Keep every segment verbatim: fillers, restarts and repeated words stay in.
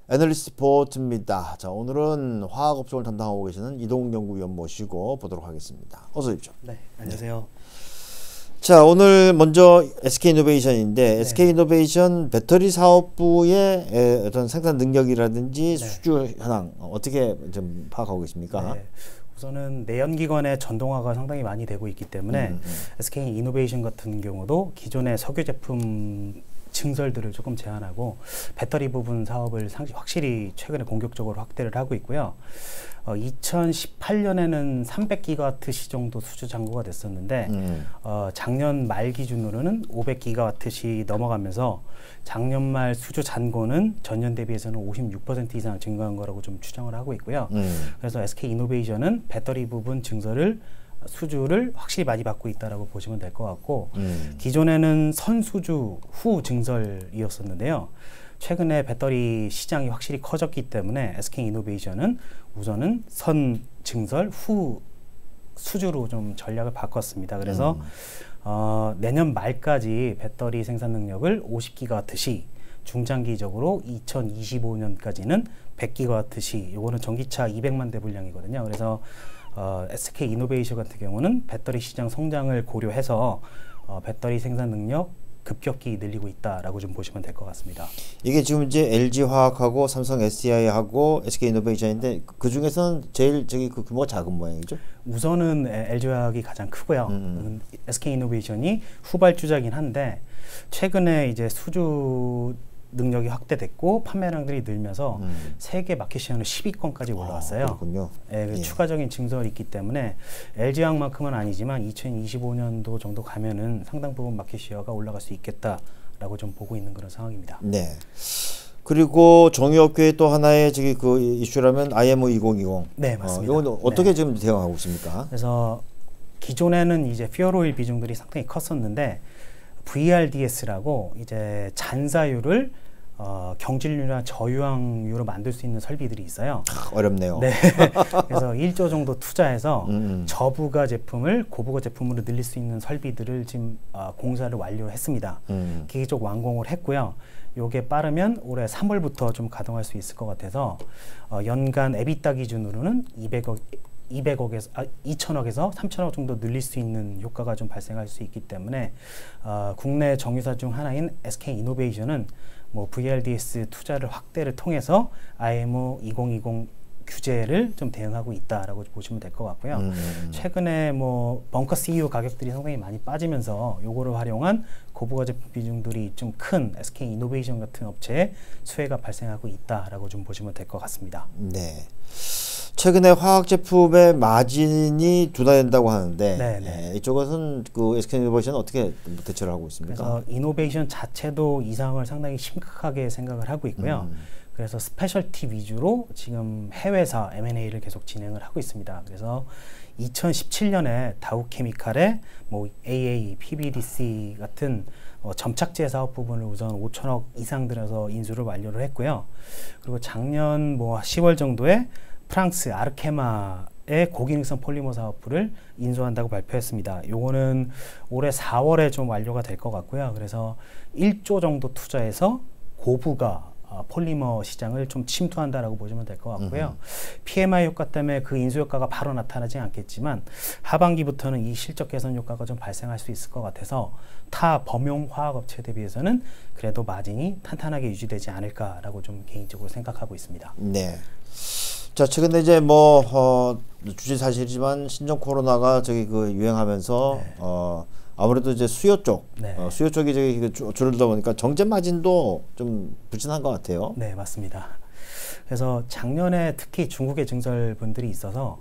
애널리스트 포트입니다. 자, 오늘은 화학업종을 담당하고 계시는 이동욱 연구위원 모시고 보도록 하겠습니다. 어서 오십시오. 네, 안녕하세요. 네. 자, 오늘 먼저 에스케이이노베이션인데 네. 에스케이이노베이션 배터리 사업부의 어떤 생산 능력이라든지 네. 수주 현황 어떻게 좀 파악하고 계십니까? 네. 우선은 내연기관의 전동화가 상당히 많이 되고 있기 때문에 음, 음. 에스케이이노베이션 같은 경우도 기존의 석유 제품 증설들을 조금 제한하고 배터리 부분 사업을 상시, 확실히 최근에 공격적으로 확대를 하고 있고요. 어, 이천십팔 년에는 삼백 기가와트 시 정도 수주 잔고가 됐었는데 음. 어, 작년 말 기준으로는 오백 기가와트 시 넘어가면서 작년 말 수주 잔고는 전년 대비해서는 오십육 퍼센트 이상 증가한 거라고 좀 추정을 하고 있고요. 음. 그래서 에스케이이노베이션은 배터리 부분 증설을 수주를 확실히 많이 받고 있다라고 보시면 될 것 같고 음. 기존에는 선수주 후 증설이었었는데요. 최근에 배터리 시장이 확실히 커졌기 때문에 에스케이이노베이션은 우선은 선 증설 후 수주로 좀 전략을 바꿨습니다. 그래서 음. 어, 내년 말까지 배터리 생산 능력을 오십 기가와트 시 중장기적으로 이천이십오 년까지는 백 기가와트 시 요거는 전기차 이백만 대 분량이거든요. 그래서 어, 에스케이이노베이션 같은 경우는 배터리 시장 성장을 고려해서 어, 배터리 생산 능력 급격히 늘리고 있다라고 좀 보시면 될 것 같습니다. 이게 지금 이제 엘지화학하고 삼성 에스디아이하고 에스케이이노베이션인데 그 중에서는 제일 저기 그 규모가 작은 모양이죠? 우선은 엘지화학이 가장 크고요. 음. 에스케이이노베이션이 후발주자긴 한데 최근에 이제 수주 능력이 확대됐고 판매량들이 늘면서 음. 세계 마켓시어는 십 위권까지 올라왔어요. 아, 그렇군요. 예, 그 예. 추가적인 증설이 있기 때문에 엘지화학만큼은 아니지만 이천이십오 년도 정도 가면은 상당 부분 마켓시어가 올라갈 수 있겠다라고 좀 보고 있는 그런 상황입니다. 네. 그리고 정유업계의 또 하나의 저기 그 이슈라면 아이엠오 이천이십. 네, 맞습니다. 어, 이건 어떻게 네. 지금 대응하고 있습니까? 그래서 기존에는 이제 퓨얼오일 비중들이 상당히 컸었는데 브이알디에스라고 이제 잔사유를 어, 경질유나 저유황유로 만들 수 있는 설비들이 있어요. 어렵네요. 네. 그래서 일조 정도 투자해서 음. 저부가 제품을 고부가 제품으로 늘릴 수 있는 설비들을 지금 어, 공사를 완료했습니다. 음. 기계적 완공을 했고요. 요게 빠르면 올해 삼월부터 좀 가동할 수 있을 것 같아서 어, 연간 에비타 기준으로는 이백억 이백억에서 아, 이천억에서 삼천억 정도 늘릴 수 있는 효과가 좀 발생할 수 있기 때문에 어, 국내 정유사 중 하나인 에스케이이노베이션은 뭐 브이알디에스 투자를 확대를 통해서 아이엠오 이천이십 규제를 좀 대응하고 있다라고 보시면 될 것 같고요. 음. 최근에 뭐 벙커 씨유 가격들이 상당히 많이 빠지면서 요거를 활용한 고부가 제품 비중들이 좀 큰 에스케이이노베이션 같은 업체에 수혜가 발생하고 있다라고 좀 보시면 될 것 같습니다. 네. 최근에 화학 제품의 마진이 둔화된다고 하는데 네, 이쪽은 그 에스케이이노베이션은 어떻게 대처를 하고 있습니까? 그래서 이노베이션 자체도 이상을 상당히 심각하게 생각을 하고 있고요. 음. 그래서 스페셜티 위주로 지금 해외사 엠 앤 에이를 계속 진행을 하고 있습니다. 그래서 이천십칠 년에 다우케미칼의 뭐 에이에이, 피비디씨 같은 어, 점착제 사업 부분을 우선 오천억 이상 들여서 인수를 완료를 했고요. 그리고 작년 뭐 시월 정도에 프랑스 아르케마의 고기능성 폴리머 사업부를 인수한다고 발표했습니다. 요거는 올해 사월에 좀 완료가 될 것 같고요. 그래서 일조 정도 투자해서 고부가 어, 폴리머 시장을 좀 침투한다라고 보시면 될 것 같고요. 음흠. 피엠아이 효과 때문에 그 인수 효과가 바로 나타나지 않겠지만 하반기부터는 이 실적 개선 효과가 좀 발생할 수 있을 것 같아서 타 범용 화학업체 대비해서는 그래도 마진이 탄탄하게 유지되지 않을까라고 좀 개인적으로 생각하고 있습니다. 네. 자, 최근에 이제 뭐 어, 주제 사실이지만 신종 코로나가 저기 그 유행하면서 네. 어, 아무래도 이제 수요 쪽, 네. 어, 수요 쪽이 저기 줄어들다 보니까 정제 마진도 좀 불진한 것 같아요. 네, 맞습니다. 그래서 작년에 특히 중국의 증설분들이 있어서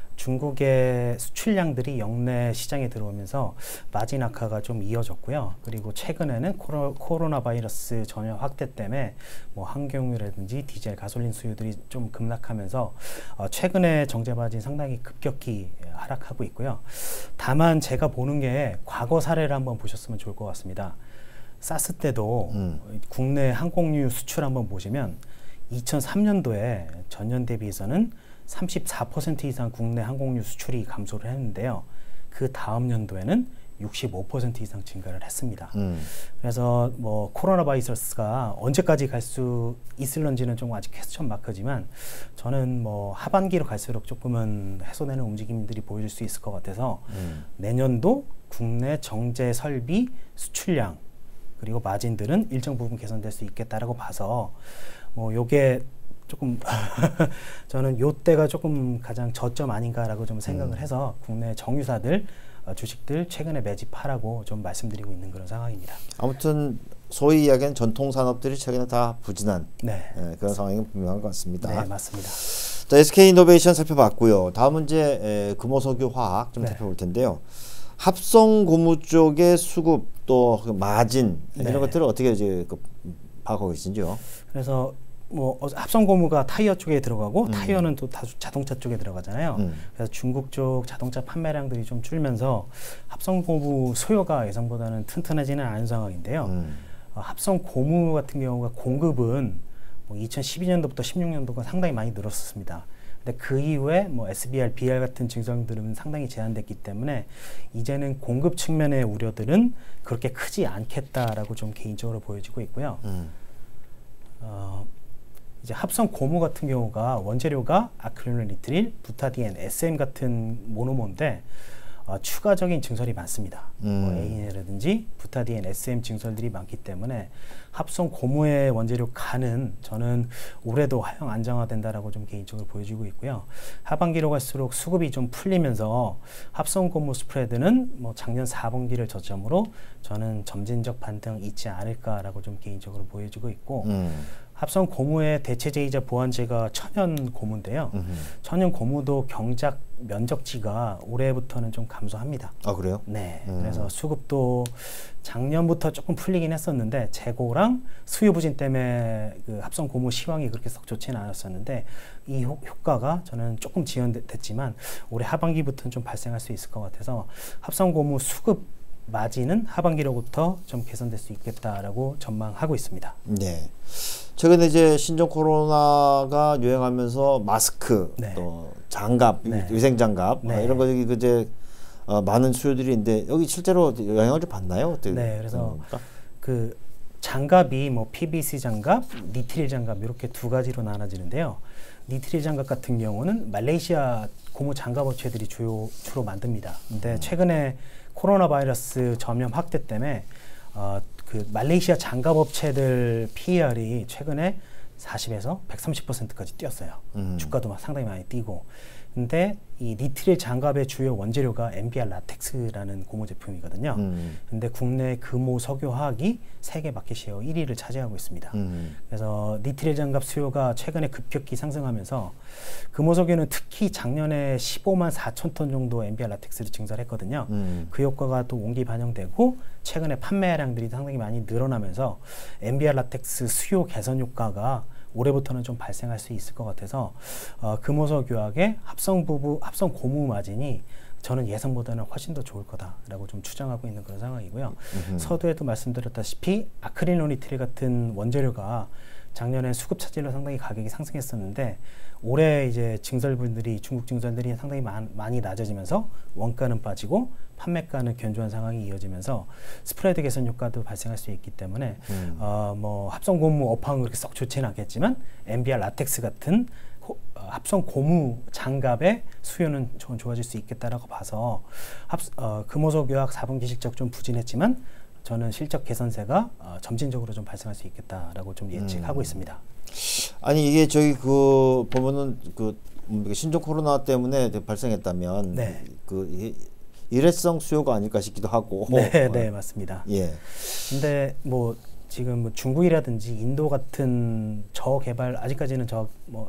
중국의 수출량들이 역내 시장에 들어오면서 마진 악화가 좀 이어졌고요. 그리고 최근에는 코로, 코로나 바이러스 전염 확대 때문에 뭐 항공유라든지 디젤, 가솔린 수요들이 좀 급락하면서 어, 최근에 정제 마진 상당히 급격히 하락하고 있고요. 다만 제가 보는 게 과거 사례를 한번 보셨으면 좋을 것 같습니다. 사스 때도 음. 국내 항공유 수출 한번 보시면 이천삼 년도에 전년 대비해서는 삼십사 퍼센트 이상 국내 항공유 수출이 감소를 했는데요. 그 다음 연도에는 육십오 퍼센트 이상 증가를 했습니다. 음. 그래서 뭐 코로나 바이러스가 언제까지 갈 수 있을런지는 좀 아직 퀘스천 마크지만 저는 뭐 하반기로 갈수록 조금은 해소되는 움직임들이 보여줄 수 있을 것 같아서 음. 내년도 국내 정제 설비 수출량 그리고 마진들은 일정 부분 개선될 수 있겠다라고 봐서 뭐 요게 조금 저는 요때가 조금 가장 저점 아닌가라고 좀 생각을 음. 해서 국내 정유사들 어, 주식들 최근에 매집하라고 좀 말씀드리고 있는 그런 상황입니다. 아무튼 소위 이야기하는 전통 산업들이 최근에 다 부진한 네. 네, 그런 상황이 분명한 것 같습니다. 네, 맞습니다. 자, 에스케이이노베이션 살펴봤고요. 다음은 이제 에, 금호석유 화학 좀 네. 살펴볼 텐데요. 합성 고무 쪽의 수급 또 그 마진 네. 이런 것들을 어떻게 이제 그, 파악하고 계신지요? 그래서 뭐 합성 고무가 타이어 쪽에 들어가고 음. 타이어는 또 자동차 쪽에 들어가잖아요. 음. 그래서 중국 쪽 자동차 판매량들이 좀 줄면서 합성 고무 수요가 예상보다는 튼튼하지는 않은 상황인데요. 음. 어, 합성 고무 같은 경우가 공급은 뭐 이천십이 년도부터 십육 년도가 상당히 많이 늘었습니다. 근데 그 이후에 뭐 에스비알, 비알 같은 증상들은 상당히 제한됐기 때문에 이제는 공급 측면의 우려들은 그렇게 크지 않겠다라고 좀 개인적으로 보여지고 있고요. 음. 어, 이제 합성 고무 같은 경우가 원재료가 아크릴로니트릴, 부타디엔, 에스엠 같은 모노머인데 어, 추가적인 증설이 많습니다. 음. 뭐 에이엔이라든지 부타디엔, 에스엠 증설들이 많기 때문에 합성 고무의 원재료 칸은 저는 올해도 하향 안정화된다라고 좀 개인적으로 보여지고 있고요. 하반기로 갈수록 수급이 좀 풀리면서 합성 고무 스프레드는 뭐 작년 사 분기를 저점으로 저는 점진적 반등 있지 않을까라고 좀 개인적으로 보여지고 있고 음. 합성 고무의 대체재이자 보완재가 천연 고무인데요. 음흠. 천연 고무도 경작 면적지가 올해부터는 좀 감소합니다. 아, 그래요? 네. 음. 그래서 수급도 작년부터 조금 풀리긴 했었는데 재고랑 수요 부진 때문에 그 합성 고무 시황이 그렇게 썩 좋지는 않았었는데 이 효, 효과가 저는 조금 지연됐지만 올해 하반기부터는 좀 발생할 수 있을 것 같아서 합성 고무 수급 마진은 하반기로부터 좀 개선될 수 있겠다라고 전망하고 있습니다. 네. 최근에 이제 신종 코로나가 유행하면서 마스크, 네. 또 장갑, 네. 위생 장갑 네. 아, 이런 거 여기 이제 어, 많은 수요들이 있는데 여기 실제로 영향을 좀 받나요? 어떻게? 네, 그래서 음, 그 장갑이 뭐 피비씨 장갑, 니트릴 장갑 이렇게 두 가지로 나눠지는데요. 니트릴 장갑 같은 경우는 말레이시아 고무 장갑 업체들이 주요 주로 만듭니다. 근데 음. 최근에 코로나 바이러스 전염 확대 때문에 어, 그 말레이시아 장갑 업체들 피이알이 최근에 사십에서 백삼십 퍼센트까지 뛰었어요. 음. 주가도 막 상당히 많이 뛰고. 근데 이 니트릴 장갑의 주요 원재료가 엠비알 라텍스라는 고무 제품이거든요. 음. 근데 국내 금호 석유화학이 세계 마켓 셰어 일 위를 차지하고 있습니다. 음. 그래서 니트릴 장갑 수요가 최근에 급격히 상승하면서 금호 석유는 특히 작년에 십오만 사천 톤 정도 엠비알 라텍스를 증설했거든요. 음. 그 효과가 또 온기 반영되고 최근에 판매량들이 상당히 많이 늘어나면서 엠비알 라텍스 수요 개선 효과가 올해부터는 좀 발생할 수 있을 것 같아서 어, 금호석유학의 합성 부부, 합성 고무 마진이 저는 예상보다는 훨씬 더 좋을 거다라고 좀 추정하고 있는 그런 상황이고요. 음흠. 서두에도 말씀드렸다시피 아크릴로니트릴 같은 원재료가 작년에 수급 차질로 상당히 가격이 상승했었는데 올해 이제 증설분들이 중국 증설들이 상당히 많, 많이 낮아지면서 원가는 빠지고 판매가는 견조한 상황이 이어지면서 스프레드 개선 효과도 발생할 수 있기 때문에 음. 어, 뭐 합성 고무 업황은 그렇게 썩 좋지는 않겠지만 엠비알 라텍스 같은 호, 어, 합성 고무 장갑의 수요는 좀 좋아질 수 있겠다라고 봐서 합, 어, 금호석 유학 사 분기 실적 좀 부진했지만 저는 실적 개선세가 어, 점진적으로 좀 발생할 수 있겠다라고 좀 예측하고 음. 있습니다. 아니 이게 저기 그 보면은 그 신종 코로나 때문에 발생했다면 네. 그 일회성 수요가 아닐까 싶기도 하고. 네, 네 맞습니다. 예. 근데 뭐 지금 뭐 중국이라든지 인도 같은 저개발 아직까지는 저 뭐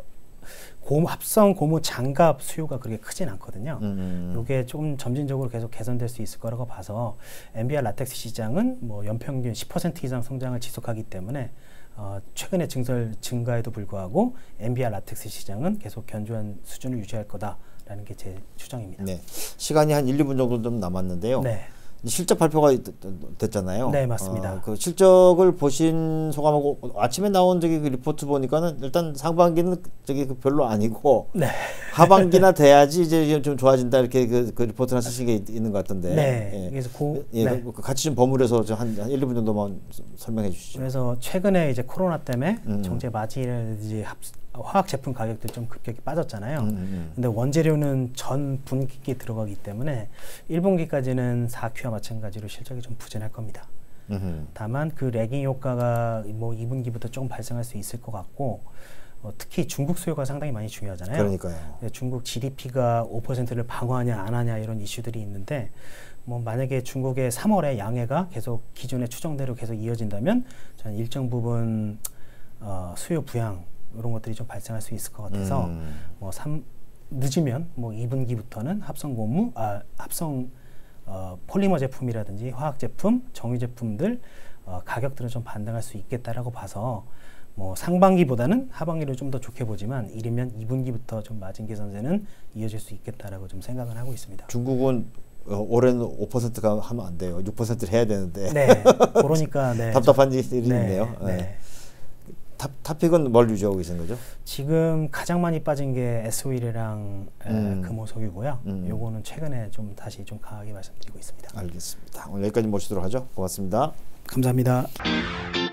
고무 합성 고무 장갑 수요가 그렇게 크진 않거든요. 음. 이게 조금 점진적으로 계속 개선될 수 있을 거라고 봐서 엠비알 라텍스 시장은 뭐 연평균 십 퍼센트 이상 성장을 지속하기 때문에 어, 최근의 증설 증가에도 불구하고 엠비알 라텍스 시장은 계속 견조한 수준을 유지할 거다라는 게 제 추정입니다. 네, 시간이 한 일, 이 분 정도 좀 남았는데요. 네. 실적 발표가 됐잖아요. 네, 맞습니다. 어, 그 실적을 보신 소감하고 아침에 나온 저기 그 리포트 보니까는 일단 상반기는 저기 그 별로 아니고 네. 하반기나 돼야지 이제 좀 좋아진다 이렇게 그, 그 리포트를 쓰신 게 있는 것 같던데. 네. 예. 그래서 고, 예, 네. 그 같이 좀 버무려서 한, 한 일, 이 분 정도만 설명해 주시죠. 그래서 최근에 이제 코로나 때문에 음. 정제 마진이라든지 합, 화학 제품 가격들 좀 급격히 빠졌잖아요. 음, 음. 근데 원재료는 전 분기에 들어가기 때문에 일 분기까지는 사 큐와 마찬가지로 실적이 좀 부진할 겁니다. 음흠. 다만 그 레깅 효과가 뭐 이 분기부터 조금 발생할 수 있을 것 같고 어, 특히 중국 수요가 상당히 많이 중요하잖아요. 그러니까요. 중국 지디피가 오 퍼센트를 방어하냐 안 하냐 이런 이슈들이 있는데 뭐 만약에 중국의 삼월에 양해가 계속 기존의 추정대로 계속 이어진다면 저는 일정 부분 어, 수요 부양 이런 것들이 좀 발생할 수 있을 것 같아서 음. 뭐 삼, 늦으면 뭐 이 분기부터는 합성 고무, 아 합성 어, 폴리머 제품이라든지 화학 제품, 정유 제품들 어, 가격들은 좀 반등할 수 있겠다라고 봐서 뭐 상반기보다는 하반기를 좀 더 좋게 보지만 이르면 이 분기부터 좀 마진 개선세는 이어질 수 있겠다라고 좀 생각을 하고 있습니다. 중국은 어, 올해는 오 퍼센트가 하면 안 돼요. 육 퍼센트를 해야 되는데. 네, 그러니까 네, 답답한 일이 네, 있네요. 네. 네. 탑, 탑픽은 뭘 유지하고 계신 거죠? 지금 가장 많이 빠진 게 에스오일이랑 음. 금호석유고요. 음. 요거는 최근에 좀 다시 좀 강하게 말씀드리고 있습니다. 알겠습니다. 오늘 여기까지 모시도록 하죠. 고맙습니다. 감사합니다.